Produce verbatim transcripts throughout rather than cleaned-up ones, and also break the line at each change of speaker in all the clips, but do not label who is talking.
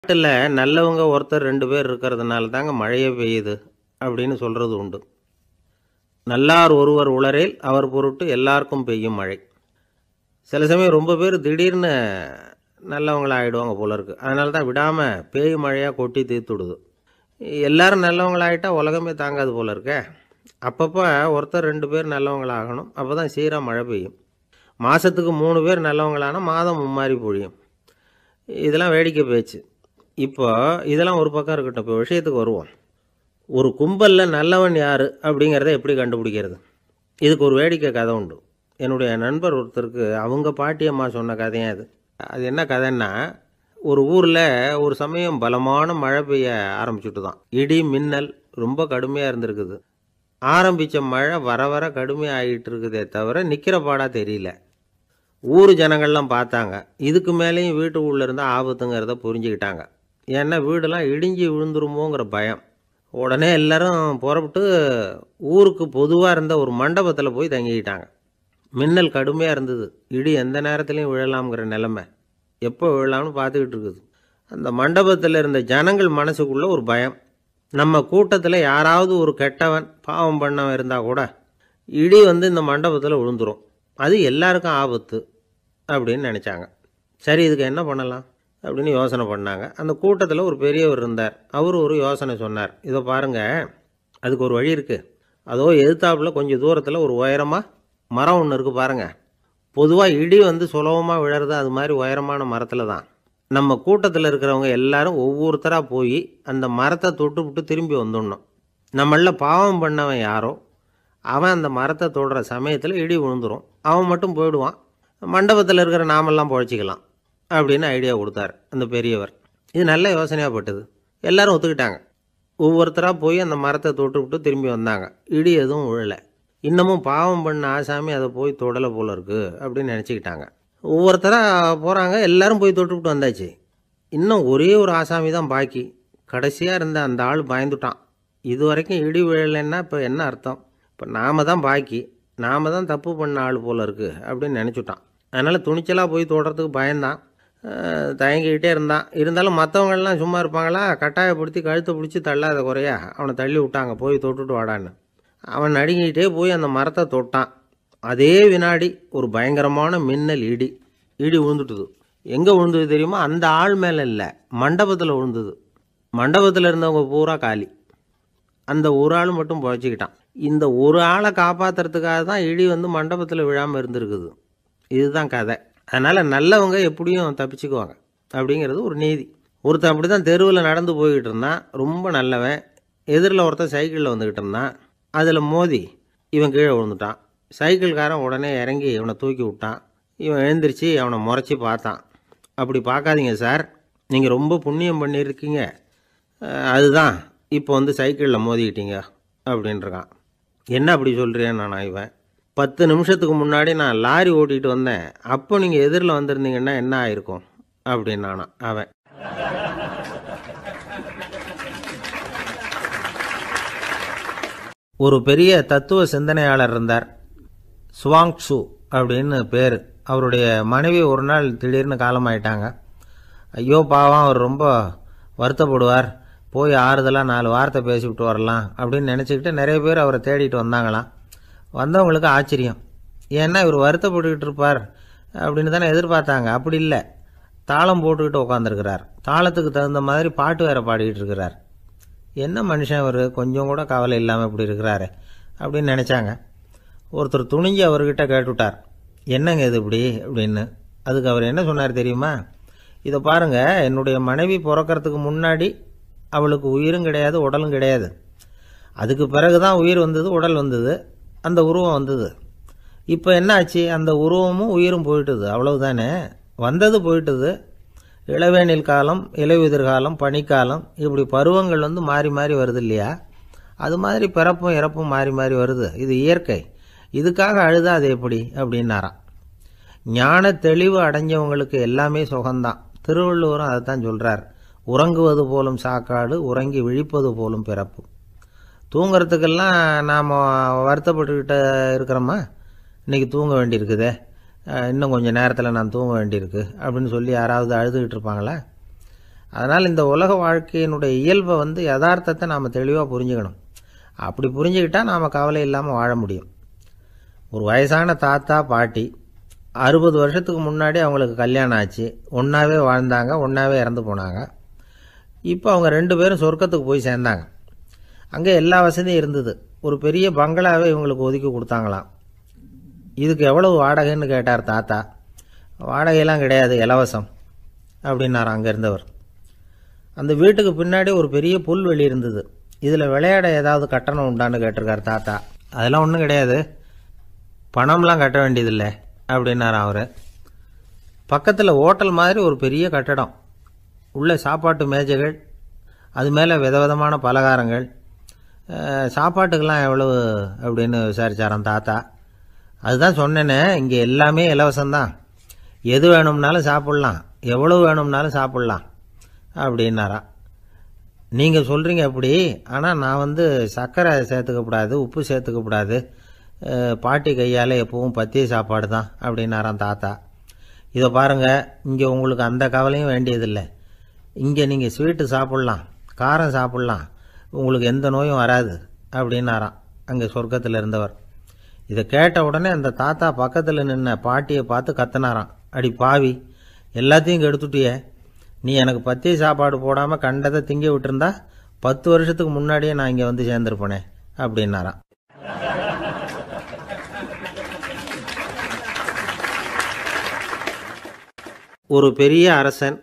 நாட்டுல நல்லவங்க ஒருத்தர் ரெண்டு பேர் இருக்கிறதுனால தாங்க மழையே பெய்யுது அப்படின்னு சொல்றது உண்டு. நல்லார் ஒருவர் உளரேல் அவர் பொருட்டு எல்லாருக்கும் பெய்யும் மழை. சில சமயம் ரொம்ப பேர் திடீர்னு நல்லவங்களா ஆயிடுவாங்க போல இருக்கு. அதனால தான் விடாம பேய் மழையா கொட்டி தீர்த்துடுது. எல்லாரும் நல்லவங்களாயிட்டா உலகமே தாங்காது போல இருக்க. அப்பப்போ ஒருத்தர் ரெண்டு பேர் நல்லவங்களாகணும். அப்போ தான் சீராக மழை பெய்யும். மாதத்துக்கு மூணு பேர் நல்லவங்களானா மாதம் மும்மாரி பொழியும். இதெல்லாம் வேடிக்கை பேச்சு. இப்போ இதெல்லாம் ஒரு பக்கம் இருக்கட்டும். இப்போ விஷயத்துக்கு வருவோம். ஒரு கும்பலில் நல்லவன் யார் அப்படிங்கிறத எப்படி கண்டுபிடிக்கிறது? இதுக்கு ஒரு வேடிக்கை கதை உண்டு. என்னுடைய நண்பர் ஒருத்தருக்கு அவங்க பாட்டியம்மா சொன்ன கதையும் அது. அது என்ன கதைன்னா, ஒரு ஊரில் ஒரு சமயம் பலமான மழை பெய்ய ஆரம்பிச்சுட்டு தான். இடி மின்னல் ரொம்ப கடுமையாக இருந்திருக்குது. ஆரம்பித்த மழை வர வர கடுமையாக ஆகிட்டு இருக்குதே தவிர நிற்கிற பாடாக தெரியல. ஊர் ஜனங்கள்லாம் பார்த்தாங்க. இதுக்கு மேலேயும் வீட்டு உள்ளே இருந்தால் ஆபத்துங்கிறத புரிஞ்சுக்கிட்டாங்க. ஏன்னா வீடெல்லாம் இடிஞ்சு விழுந்துருமோங்கிற பயம். உடனே எல்லாரும் புறப்பட்டு ஊருக்கு பொதுவாக இருந்த ஒரு மண்டபத்தில் போய் தங்கிக்கிட்டாங்க. மின்னல் கடுமையாக இருந்தது. இடி எந்த நேரத்துலையும் விழலாம்ங்கிற நிலைமை. எப்போ விழலாம்னு பார்த்துக்கிட்டு இருக்குது. அந்த மண்டபத்தில் இருந்த ஜனங்கள் மனசுக்குள்ளே ஒரு பயம். நம்ம கூட்டத்தில் யாராவது ஒரு கெட்டவன் பாவம் பண்ணவன் இருந்தால் கூட இடி வந்து இந்த மண்டபத்தில் விழுந்துரும். அது எல்லாருக்கும் ஆபத்து அப்படின்னு நினச்சாங்க. சரி, இதுக்கு என்ன பண்ணலாம் அப்படின்னு யோசனை பண்ணாங்க. அந்த கூட்டத்தில் ஒரு பெரியவர் இருந்தார். அவர் ஒரு யோசனை சொன்னார். இதை பாருங்கள், அதுக்கு ஒரு வழி இருக்குது. அதோ எதிர்த்தாப்புல கொஞ்சம் தூரத்தில் ஒரு உயரமாக மரம் ஒன்று இருக்குது பாருங்கள். பொதுவாக இடி வந்து சுலபமாக விழறது அது மாதிரி உயரமான மரத்தில் தான். நம்ம கூட்டத்தில் இருக்கிறவங்க எல்லாரும் ஒவ்வொருத்தராக போய் அந்த மரத்தை தொட்டு விட்டு திரும்பி வந்துடணும். நம்மள பாவம் பண்ணவன் யாரோ அவன் அந்த மரத்தை தொடுற சமயத்தில் இடி விழுந்துடும். அவன் மட்டும் போயிடுவான். மண்டபத்தில் இருக்கிற நாமெல்லாம் பொழைச்சிக்கலாம் அப்படின்னு ஐடியா கொடுத்தார் அந்த பெரியவர். இது நல்ல யோசனையாக பட்டது. எல்லாரும் ஒத்துக்கிட்டாங்க. ஒவ்வொருத்தராக போய் அந்த மரத்தை தொட்டு விட்டு திரும்பி வந்தாங்க. இடி எதுவும் விழலை. இன்னமும் பாவம் பண்ண ஆசாமி அதை போய் தொடலை போல இருக்குது அப்படின்னு நினச்சிக்கிட்டாங்க. ஒவ்வொருத்தராக போகிறாங்க. எல்லாரும் போய் தொட்டுவிட்டு வந்தாச்சு. இன்னும் ஒரே ஒரு ஆசாமி தான் பாக்கி. கடைசியாக இருந்த அந்த ஆள் பயந்துட்டான். இது வரைக்கும் இடி விழலைன்னா இப்போ என்ன அர்த்தம்? இப்போ நாம் தான் பாக்கி, நாம் தான் தப்பு பண்ண ஆள் போல இருக்குது அப்படின்னு நினச்சிட்டான். அதனால் துணிச்சலாக போய் தொடுறதுக்கு பயந்தான். தயங்கிக்கிட்டே இருந்தான். இருந்தாலும் மற்றவங்கள்லாம் சும்மா இருப்பாங்களா? கட்டாயப்படுத்தி கழுத்தை பிடிச்சி தள்ளாத குறையா அவனை தள்ளி விட்டாங்க. போய் தொட்டுட்டு வாடான்னு. அவன் நடுங்கிட்டே போய் அந்த மரத்தை தொட்டான். அதே வினாடி ஒரு பயங்கரமான மின்னல் இடி இடி விழுந்துட்டுது. எங்கே விழுந்தது தெரியுமா? அந்த ஆள் மேலே இல்லை, மண்டபத்தில் விழுந்தது. மண்டபத்தில் இருந்தவங்க பூரா காலி. அந்த ஒரு ஆள் மட்டும் புழைச்சிக்கிட்டான். இந்த ஒரு ஆளை காப்பாற்றுறதுக்காக தான் இடி வந்து மண்டபத்தில் விழாமல் இருந்திருக்குது. இதுதான் கதை. அதனால் நல்லவங்க எப்படியும் தப்பிச்சுக்குவாங்க அப்படிங்கிறது ஒரு நீதி. ஒருத்தன் அப்படி தான் தெருவில் நடந்து போய்கிட்டு இருந்தான். ரொம்ப நல்லவன். எதிரில் ஒருத்தன் சைக்கிளில் வந்துக்கிட்டு இருந்தான். அதில் மோதி இவன் கீழே விழுந்துட்டான். சைக்கிள்காரன் உடனே இறங்கி இவனை தூக்கி விட்டான். இவன் எழுந்திரிச்சு அவனை முறைச்சி பார்த்தான். அப்படி பார்க்காதீங்க சார், நீங்கள் ரொம்ப புண்ணியம் பண்ணியிருக்கீங்க, அதுதான் இப்போ வந்து சைக்கிளில் மோதிக்கிட்டீங்க அப்படின்றான். என்ன அப்படி சொல்கிறேன்னு நான் இவன் பத்து நிமிஷத்துக்கு முன்னாடி நான் லாரி ஓட்டிகிட்டு வந்தேன். அப்போ நீங்கள் எதிரில் வந்திருந்தீங்கன்னா என்ன ஆயிருக்கும் அப்படின்னானா அவன். ஒரு பெரிய தத்துவ சிந்தனையாளர் இருந்தார். சுவாங்சு அப்படின்னு பேர். அவருடைய மனைவி ஒரு நாள் திடீர்னு காலமாயிட்டாங்க. ஐயோ பாவம், அவர் ரொம்ப வருத்தப்படுவார், போய் ஆறுதலாக நாலு வார்த்தை பேசிவிட்டு வரலாம் அப்படின்னு நினச்சிக்கிட்டு நிறைய பேர் அவரை தேடிட்டு வந்தாங்களாம். வந்தவங்களுக்கு ஆச்சரியம். ஏன்னா இவர் வருத்தப்பட்டுக்கிட்டு இருப்பார் அப்படின்னு தானே எதிர்பார்த்தாங்க. அப்படி இல்லை, தாளம் போட்டுக்கிட்டு உட்காந்துருக்கிறார். தாளத்துக்கு தகுந்த மாதிரி பாட்டு வேறு பாடிக்கிட்டு இருக்கிறார். என்ன மனுஷன் அவர், கொஞ்சம் கூட கவலை இல்லாமல் இப்படி இருக்கிறாரு அப்படின்னு நினச்சாங்க. ஒருத்தர் துணிஞ்சு அவர்கிட்ட கேட்டுவிட்டார், என்னங்க இது இப்படி அப்படின்னு. அதுக்கு அவர் என்ன சொன்னார் தெரியுமா? இதை பாருங்கள், என்னுடைய மனைவி பிறக்கிறதுக்கு முன்னாடி அவளுக்கு உயிரும் கிடையாது, உடலும் கிடையாது. அதுக்கு பிறகு தான் உயிர் வந்தது, உடல் வந்தது, அந்த உருவம் வந்தது. இப்போ என்ன ஆச்சு? அந்த உருவமும் உயிரும் போயிட்டுது, அவ்வளவுதானே. வந்தது போயிட்டுது. இளவேனில் காலம், இலையுதிர் காலம், பனிக்காலம், இப்படி பருவங்கள் வந்து மாறி மாறி வருது இல்லையா? அது மாதிரி பிறப்பும் இறப்பும் மாறி மாறி வருது. இது இயற்கை. இதுக்காக அழுதா அது எப்படி அப்படின்னாராம். ஞான தெளிவு அடைஞ்சவங்களுக்கு எல்லாமே சுகம்தான். திருவள்ளுவரும் அதை தான் சொல்கிறார். உறங்குவது போலும் சாக்காடு, உறங்கி விழிப்பது போலும் பிறப்பு. தூங்கிறதுக்கெல்லாம் நாம் வருத்தப்பட்டுக்கிட்ட இருக்கிறோமா? இன்றைக்கி தூங்க வேண்டியிருக்குதே, இன்னும் கொஞ்சம் நேரத்தில் நான் தூங்க வேண்டியிருக்கு அப்படின்னு சொல்லி யாராவது அழுதுகிட்டு இருப்பாங்களா? அதனால் இந்த உலக வாழ்க்கையினுடைய இயல்பை வந்து யதார்த்தத்தை நாம் தெளிவாக புரிஞ்சுக்கணும். அப்படி புரிஞ்சுக்கிட்டால் நாம் கவலை இல்லாமல் வாழ முடியும். ஒரு வயசான தாத்தா பாட்டி அறுபது வருஷத்துக்கு முன்னாடி அவங்களுக்கு கல்யாணம் ஆச்சு, ஒன்றாவே வாழ்ந்தாங்க, ஒன்றாவே இறந்து போனாங்க. இப்போ அவங்க ரெண்டு பேரும் சொர்க்கத்துக்கு போய் சேர்ந்தாங்க. அங்கே எல்லா வசதியும் இருந்தது. ஒரு பெரிய பங்களாவே இவங்களுக்கு ஒதுக்கி கொடுத்தாங்களாம். இதுக்கு எவ்வளவு வாடகைன்னு கேட்டார் தாத்தா. வாடகையெல்லாம் கிடையாது, இலவசம் அப்படின்னார் அங்கே இருந்தவர். அந்த வீட்டுக்கு பின்னாடி ஒரு பெரிய புல்வெளி இருந்தது. இதில் விளையாட ஏதாவது கட்டணம் உண்டான்னு கேட்டிருக்கார் தாத்தா. அதெல்லாம் ஒன்றும் கிடையாது, பணம்லாம் கட்ட வேண்டியதில்லை அப்படின்னார் அவர். பக்கத்தில் ஹோட்டல் மாதிரி ஒரு பெரிய கட்டடம், உள்ள சாப்பாட்டு மேஜைகள், அது மேலே விதவிதமான பலகாரங்கள். சாப்பாட்டுக்கெல்லாம் எவ்வளவு அப்படின்னு விசாரிச்சாராம் தாத்தா. அதுதான் சொன்னேனே, இங்கே எல்லாமே இலவசம்தான், எது வேணும்னாலும் சாப்பிட்லாம், எவ்வளவு வேணும்னாலும் சாப்பிட்லாம் அப்படின்னாரா. நீங்கள் சொல்கிறீங்க அப்படி, ஆனால் நான் வந்து சர்க்கரை சேர்த்துக்கக்கூடாது, உப்பு சேர்த்துக்கக்கூடாது, பாட்டி கையால் எப்பவும் பத்திய சாப்பாடு தான் அப்படின்னாராம் தாத்தா. இதை பாருங்கள், இங்கே உங்களுக்கு அந்த கவலையும் வேண்டியதில்லை. இங்கே நீங்கள் ஸ்வீட்டு சாப்பிட்லாம், காரம் சாப்பிட்லாம், உங்களுக்கு எந்த நோயும் வராது அப்படின்னாராம் அங்கே சொர்க்கத்தில் இருந்தவர். இதை கேட்ட உடனே அந்த தாத்தா பக்கத்தில் நின்ன பாட்டியை பார்த்து கத்தினாராம். அடி பாவி, எல்லாத்தையும் கெடுத்துட்டியே, நீ எனக்கு பத்திய சாப்பாடு போடாமல் கண்டதை திங்க விட்டுருந்தா பத்து வருஷத்துக்கு முன்னாடியே நான் இங்கே வந்து சேர்ந்துருப்பேனே அப்படின்னாராம். ஒரு பெரிய அரசன்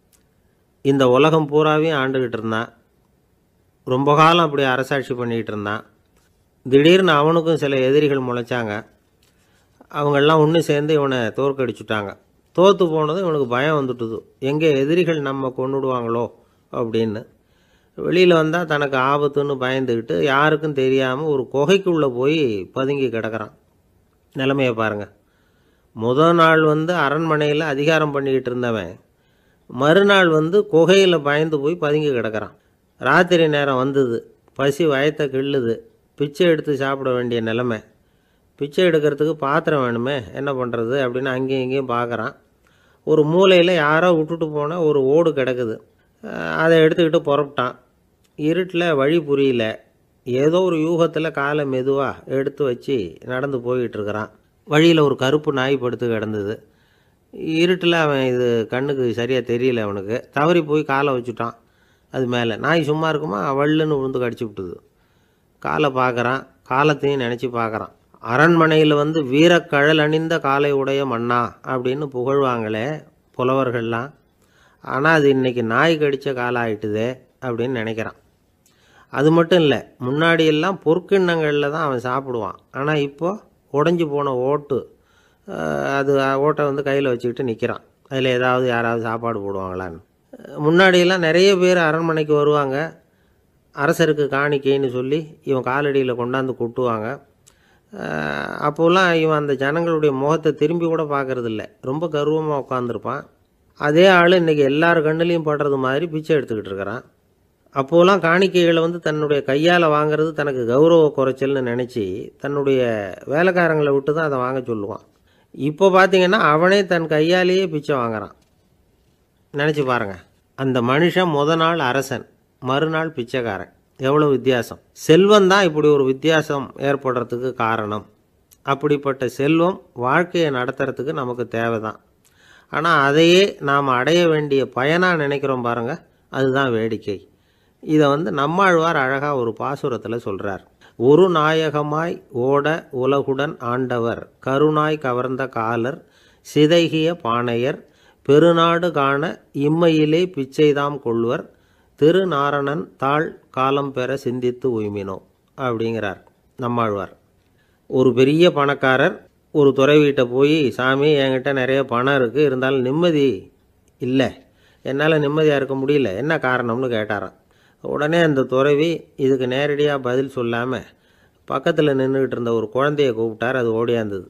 இந்த உலகம் பூராவையும் ஆண்டுகிட்டு இருந்தான். ரொம்ப காலம் அப்படி அரசாட்சி பண்ணிக்கிட்டு இருந்தான். திடீர்னு அவனுக்கும் சில எதிரிகள் முளைச்சாங்க. அவங்கெல்லாம் ஒன்று சேர்ந்து இவனை தோற்கடிச்சுட்டாங்க. தோற்று போனதும் இவனுக்கு பயம் வந்துட்டுது, எங்கே எதிரிகள் நம்ம கொண்டுடுவாங்களோ அப்படின்னு. வெளியில் வந்தால் தனக்கு ஆபத்துன்னு பயந்துக்கிட்டு யாருக்கும் தெரியாமல் ஒரு குகைக்குள்ளே போய் பதுங்கி கிடக்கிறான். நிலைமையை பாருங்கள். முதல் நாள் வந்து அரண்மனையில் அதிகாரம் பண்ணிக்கிட்டு இருந்தவன் மறுநாள் வந்து குகையில் பயந்து போய் பதுங்கி கிடக்கிறான். ராத்திரி நேரம் வந்தது, பசி வயத்தை கிள்ளுது, பிச்சை எடுத்து சாப்பிட வேண்டிய நிலைமை. பிச்சை எடுக்கிறதுக்கு பாத்திரம் வேணுமே, என்ன பண்ணுறது அப்படின்னு அங்கேயும் இங்கேயும் பார்க்குறான். ஒரு மூலையில் யாரோ விட்டுட்டு போன ஒரு ஓடு கிடக்குது, அதை எடுத்துக்கிட்டு புறப்பட்டான். இருட்டில் வழி புரியல, ஏதோ ஒரு யூகத்தில் காலை மெதுவாக எடுத்து வச்சு நடந்து போய்கிட்டுருக்கிறான். வழியில் ஒரு கருப்பு நாய் படுத்து கிடந்தது. இருட்டில் அவன் இது கண்ணுக்கு சரியாக தெரியல, அவனுக்கு தவறி போய் காலை வச்சுட்டான் அது மேலே. நாய் சும்மா இருக்குமா, வள்ளுன்னு விழுந்து கடிச்சு விட்டுது. காலை பார்க்குறான், காலத்தையும் நினச்சி பார்க்குறான். அரண்மனையில் வந்து வீரக்கழல் அணிந்த காலை உடைய மன்னா அப்படின்னு புகழ்வாங்களே புலவர்கள்லாம், ஆனால் அது இன்றைக்கி நாய் கடித்த காலம் ஆகிட்டுதே அப்படின்னு நினைக்கிறான். அது மட்டும் இல்லை, முன்னாடியெல்லாம் பொற்கிண்ணங்களில் தான் அவன் சாப்பிடுவான். ஆனால் இப்போது உடஞ்சி போன ஓட்டு, அது ஓட்டை வந்து கையில் வச்சுக்கிட்டு நிற்கிறான். அதில் ஏதாவது யாராவது சாப்பாடு போடுவாங்களான்னு. முன்னாடியெல்லாம் நிறைய பேர் அரண்மனைக்கு வருவாங்க, அரசருக்கு காணிக்கைன்னு சொல்லி இவன் காலடியில் கொண்டாந்து கொட்டுவாங்க. அப்போல்லாம் இவன் அந்த ஜனங்களுடைய முகத்தை திரும்பி கூட பார்க்குறதில்ல, ரொம்ப கர்வமாக உட்காந்துருப்பான். அதே ஆள் இன்றைக்கி எல்லார் கண்ணுலேயும் படுறது மாதிரி பிச்சை எடுத்துக்கிட்டு இருக்கிறான். அப்போலாம் காணிக்கைகளை வந்து தன்னுடைய கையால் வாங்கிறது தனக்கு கௌரவ குறைச்சல்னு நினச்சி தன்னுடைய வேலைக்காரங்களை விட்டு தான் அதை வாங்க சொல்லுவான். இப்போ பார்த்திங்கன்னா அவனே தன் கையாலேயே பிச்சை வாங்குறான். நினச்சி பாருங்கள், அந்த மனுஷன் முத நாள் அரசன், மறுநாள் பிச்சைக்காரன், எவ்வளோ வித்தியாசம். செல்வம் தான் இப்படி ஒரு வித்தியாசம் ஏற்படுறதுக்கு காரணம். அப்படிப்பட்ட செல்வம் வாழ்க்கையை நடத்துறதுக்கு நமக்கு தேவை தான். ஆனால் அதையே நாம் அடைய வேண்டிய பயனாக நினைக்கிறோம் பாருங்கள், அதுதான் வேடிக்கை. இதை வந்து நம்மாழ்வார் அழகாக ஒரு பாசுரத்தில் சொல்கிறார். ஒரு நாயகமாய் ஓட உலகுடன் ஆண்டவர், கருணாய் கவர்ந்த காலர், சிதைகிய பானையர், பெருநாடு காண இம்மையிலே பிச்சைதாம் கொள்வர், திருநாரணன் தாழ் காலம் பெற சிந்தித்து உய்மினோ அப்படிங்கிறார் நம்மாழ்வார். ஒரு பெரிய பணக்காரர் ஒரு துறவிகிட்ட போய், சாமி என்கிட்ட நிறைய பணம் இருக்குது, இருந்தாலும் நிம்மதி இல்லை, என்னால் நிம்மதியாக இருக்க முடியல, என்ன காரணம்னு கேட்டாராம். உடனே அந்த துறவி இதுக்கு நேரடியாக பதில் சொல்லாமல் பக்கத்தில் நின்றுக்கிட்டு இருந்த ஒரு குழந்தைய கூப்பிட்டார். அது ஓடியாந்தது.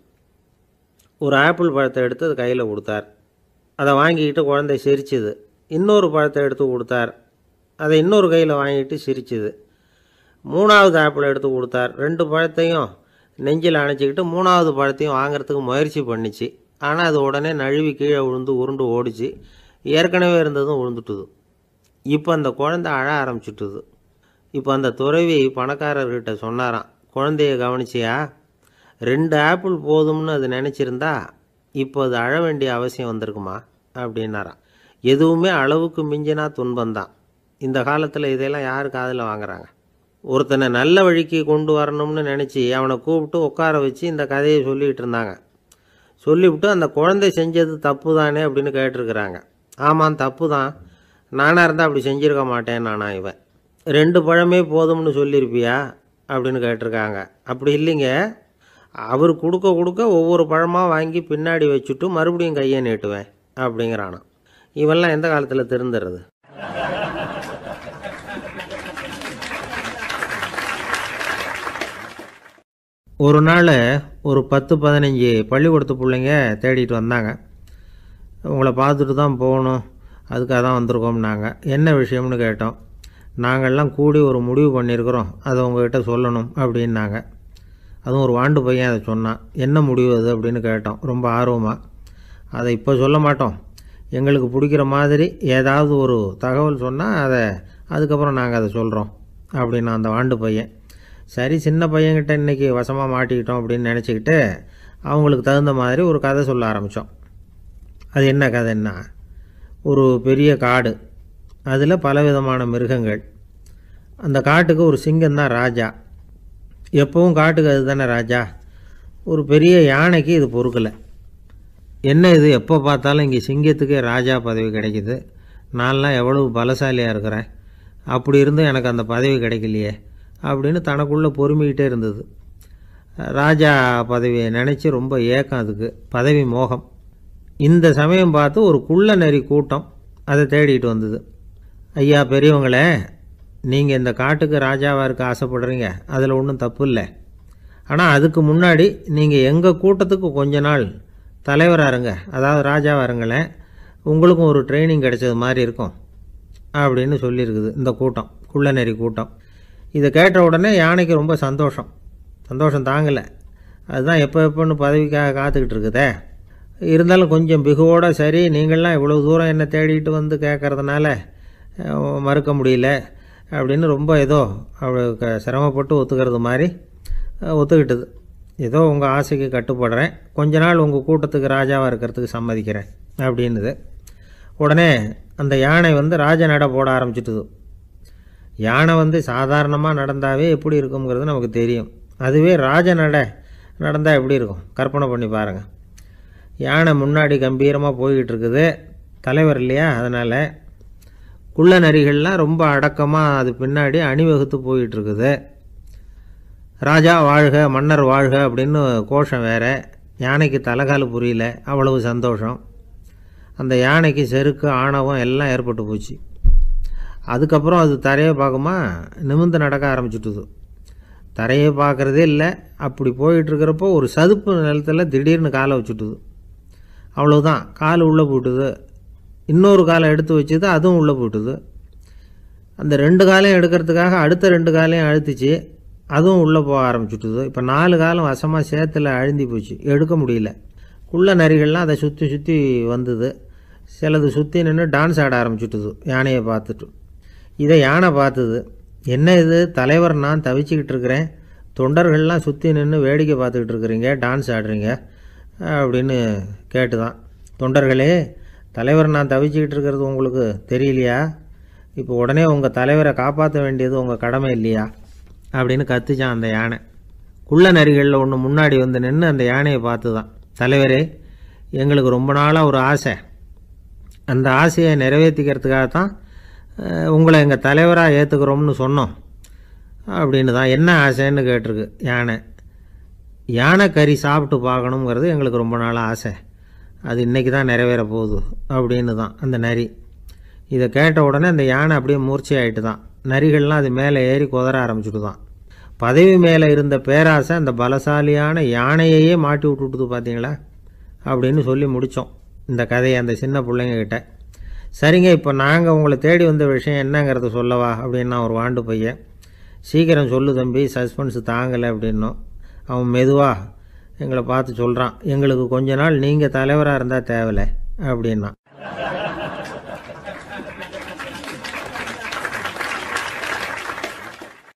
ஒரு ஆப்பிள் பழத்தை எடுத்து அது கையில் கொடுத்தார். அதை வாங்கிக்கிட்டு குழந்தை சிரிச்சுது. இன்னொரு பழத்தை எடுத்து கொடுத்தார். அதை இன்னொரு கையில் வாங்கிட்டு சிரிச்சுது. மூணாவது ஆப்பிள் எடுத்து கொடுத்தார். ரெண்டு பழத்தையும் நெஞ்சில் அணைச்சிக்கிட்டு மூணாவது பழத்தையும் வாங்கிறதுக்கு முயற்சி பண்ணிச்சு. ஆனால் அது உடனே நழுவி கீழே விழுந்து உருண்டு ஓடிச்சு. ஏற்கனவே இருந்ததும் விழுந்துட்டுது. இப்போ அந்த குழந்தை அழ ஆரம்பிச்சுட்டுது. இப்போ அந்த துறவி பணக்காரர்கிட்ட சொன்னாராம், குழந்தைய கவனிச்சியா, ரெண்டு ஆப்பிள் போதும்னு அது நினச்சிருந்தா இப்போ அது அழ வேண்டிய அவசியம் வந்திருக்குமா அப்படின்னாராம். எதுவுமே அளவுக்கு மிஞ்சினா துன்பந்தான். இந்த காலத்தில் இதெல்லாம் யார் காதில் வாங்குறாங்க? ஒருத்தனை நல்ல வழிக்கு கொண்டு வரணும்னு நினச்சி அவனை கூப்பிட்டு உட்கார வச்சு இந்த கதையை சொல்லிகிட்டு இருந்தாங்க. சொல்லிவிட்டு அந்த குழந்தை செஞ்சது தப்பு தானே அப்படின்னு கேட்டிருக்கிறாங்க. ஆமாம், தப்பு தான், நானாக இருந்தால் அப்படி செஞ்சுருக்க மாட்டேன் நானா இவன். ரெண்டு பழமே போதும்னு சொல்லியிருப்பியா அப்படின்னு கேட்டிருக்காங்க. அப்படி இல்லைங்க, அவர் கொடுக்க கொடுக்க ஒவ்வொரு பழமாக வாங்கி பின்னாடி வச்சுட்டு மறுபடியும் கையை நீட்டுவேன் அப்படிங்கிறானா. இவெல்லாம் எந்த காலத்தில் திருந்துறது? ஒரு நாள் ஒரு பத்து பதினஞ்சு பள்ளிக்கூடத்து பிள்ளைங்க தேடிட்டு வந்தாங்க. உங்களை பார்த்துட்டு தான் போகணும், அதுக்காக தான் வந்திருக்கோம்னாங்க. என்ன விஷயம்னு கேட்டோம். நாங்கள்லாம் கூடி ஒரு முடிவு பண்ணியிருக்கிறோம், அதை உங்கள்கிட்ட சொல்லணும் அப்படின்னாங்க. அதுவும் ஒரு வாண்டு பையன் அதை சொன்னான். என்ன முடிவு அது அப்படின்னு கேட்டோம் ரொம்ப ஆர்வமாக. அதை இப்போ சொல்ல மாட்டோம், எங்களுக்கு பிடிக்கிற மாதிரி ஏதாவது ஒரு தகவல் சொன்னால் அதை அதுக்கப்புறம் நாங்கள் அதை சொல்கிறோம் அப்படின்னா அந்த வாண்டு பையன். சரி, சின்ன பையன்கிட்ட இன்றைக்கி வசமாக மாட்டிக்கிட்டோம் அப்படின்னு நினச்சிக்கிட்டு அவங்களுக்கு தகுந்த மாதிரி ஒரு கதை சொல்ல ஆரம்பித்தோம். அது என்ன கதைன்னா, ஒரு பெரிய காடு, அதில் பலவிதமான மிருகங்கள். அந்த காட்டுக்கு ஒரு சிங்கம் தான் ராஜா. எப்பவும் காட்டுக்கு அது தானே ராஜா. ஒரு பெரிய யானைக்கு இது பொறுக்கலை. என்ன இது, எப்போ பார்த்தாலும் இங்கே சிங்கத்துக்கே ராஜா பதவி கிடைக்கிது, நான்லாம் எவ்வளவு பலசாலியாக இருக்கிறேன், அப்படி இருந்தும் எனக்கு அந்த பதவி கிடைக்கலையே அப்படின்னு தனக்குள்ளே பொறுமிக்கிட்டே இருந்தது. ராஜா பதவியை நினச்சி ரொம்ப ஏக்கம், அதுக்கு பதவி மோகம். இந்த சமயம் பார்த்து ஒரு குள்ள நரி கூட்டம் அதை தேடிட்டு வந்தது. ஐயா பெரியவங்களே, நீங்கள் இந்த காட்டுக்கு ராஜாவாக இருக்க ஆசைப்படுறீங்க, அதில் ஒன்றும் தப்பு இல்லை. ஆனால் அதுக்கு முன்னாடி நீங்கள் எங்கள் கூட்டத்துக்கு கொஞ்ச நாள் தலைவராக இருங்க, அதாவது ராஜாவாக இருங்களேன், உங்களுக்கும் ஒரு ட்ரைனிங் கிடைச்சது மாதிரி இருக்கும் அப்படின்னு சொல்லியிருக்குது இந்த கூட்டம், குள்ள நரி கூட்டம். இதை கேட்ட உடனே யானைக்கு ரொம்ப சந்தோஷம், சந்தோஷம் தாங்கலை. அதுதான் எப்போ எப்போன்னு பதவிக்காக காத்துக்கிட்டு இருக்குதே. இருந்தாலும் கொஞ்சம் பிகுவோட, சரி நீங்கள்லாம் இவ்வளோ தூரம் என்னை தேடிட்டு வந்து கேட்குறதுனால மறுக்க முடியல அப்படின்னு ரொம்ப ஏதோ அவளுக்கு சிரமப்பட்டு ஒத்துக்கிறது மாதிரி ஒத்துக்கிட்டது. ஏதோ உங்கள் ஆசைக்கு கட்டுப்படுறேன், கொஞ்ச நாள் உங்கள் கூட்டத்துக்கு ராஜாவாக இருக்கிறதுக்கு சம்மதிக்கிறேன் அப்படின்னுது. உடனே அந்த யானை வந்து ராஜ நட போட ஆரம்பிச்சிட்டுது. யானை வந்து சாதாரணமாக நடந்தாவே எப்படி இருக்குங்கிறது நமக்கு தெரியும். அதுவே ராஜ நட நடந்தால் எப்படி இருக்கும் கற்பனை பண்ணி பாருங்கள். யானை முன்னாடி கம்பீரமாக போய்கிட்டு இருக்குது, தலைவர் இல்லையா, அதனால் குள்ள நரிகள்லாம் ரொம்ப அடக்கமாக அது பின்னாடி அணிவகுத்து போயிட்டுருக்குது. ராஜா வாழ்க, மன்னர் வாழ்க அப்படின்னு கோஷம் வேறு. யானைக்கு தலைகால் புரியல, அவ்வளவு சந்தோஷம். அந்த யானைக்கு செருக்கு ஆணவம் எல்லாம் ஏற்பட்டு போச்சு. அதுக்கப்புறம் அது தரையை பார்க்குமா, நிமிர்ந்து நடக்க ஆரம்பிச்சுட்டுது. தரையை பார்க்குறதே இல்லை. அப்படி போயிட்டுருக்கிறப்போ ஒரு சதுப்பு நிலத்தில் திடீர்னு காலை வச்சுட்டுது. அவ்வளோதான், கால் உள்ளே போட்டுது. இன்னொரு காலை எடுத்து வச்சுது, அதுவும் உள்ளே போட்டுது. அந்த ரெண்டு காலையும் எடுக்கிறதுக்காக அடுத்த ரெண்டு காலையும் அழுத்திச்சு, அதுவும் உள்ளே போக ஆரம்பிச்சுட்டுது. இப்போ நாலு காலம் வசமாக சேத்துல அழுந்தி போச்சு, எடுக்க முடியல. குள்ள நரிகள்லாம் அதை சுற்றி சுற்றி வந்தது. சிலது சுற்றி நின்று டான்ஸ் ஆட ஆரம்பிச்சுட்டுது யானையை பார்த்துட்டு. இதை யானை பார்த்தது. என்ன இது, தலைவர் நான் தவிச்சிக்கிட்டு இருக்கிறேன், தொண்டர்கள்லாம் சுற்றி நின்று வேடிக்கை பார்த்துக்கிட்டு இருக்கிறீங்க, டான்ஸ் ஆடுறீங்க அப்படின்னு கேட்டு தான். தொண்டர்களே, தலைவர் நான் தவிச்சிக்கிட்டு இருக்கிறது உங்களுக்கு தெரியலையா? இப்போ உடனே உங்கள் தலைவரை காப்பாற்ற வேண்டியது உங்கள் கடமை இல்லையா அப்படின்னு கத்துச்சான் அந்த யானை. குள்ள நரிகளில் ஒன்று முன்னாடி வந்து நின்று அந்த யானையை பார்த்து தான், தலைவரே எங்களுக்கு ரொம்ப நாளாக ஒரு ஆசை, அந்த ஆசையை நிறைவேற்றிக்கிறதுக்காக தான் உங்களை எங்கள் தலைவராக ஏற்றுக்கிறோம்னு சொன்னோம் அப்படின்னு தான். என்ன ஆசைன்னு கேட்டிருக்கு யானை. யானை கறி சாப்பிட்டு பார்க்கணுங்கிறது எங்களுக்கு ரொம்ப நாளாக ஆசை, அது இன்றைக்கி தான் நிறைவேற போகுது அப்படின்னு தான் அந்த நரி. இதை கேட்ட உடனே அந்த யானை அப்படியே மூர்ச்சி ஆகிட்டு தான். நரிகள்லாம் அது மேலே ஏறி குதற ஆரம்பிச்சுட்டு தான். பதவி மேலே இருந்த பேராசை அந்த பலசாலியான யானையையே மாட்டி விட்டுட்டுது பார்த்தீங்களா அப்படின்னு சொல்லி முடித்தோம் இந்த கதையை அந்த சின்ன பிள்ளைங்கக்கிட்ட. சரிங்க, இப்போ நாங்கள் உங்களை தேடி வந்த விஷயம் என்னங்கிறத சொல்லவா அப்படின்னா ஒரு வாண்டு பையன். சீக்கிரம் சொல்லு தம்பி, சஸ்பென்ஸ் தாங்கலை அப்படின்னோம். அவன் மெதுவாக எங்களை பார்த்து சொல்கிறான், எங்களுக்கு கொஞ்ச நாள் நீங்கள் தலைவராக இருந்தால் தேவலை அப்படின்னா.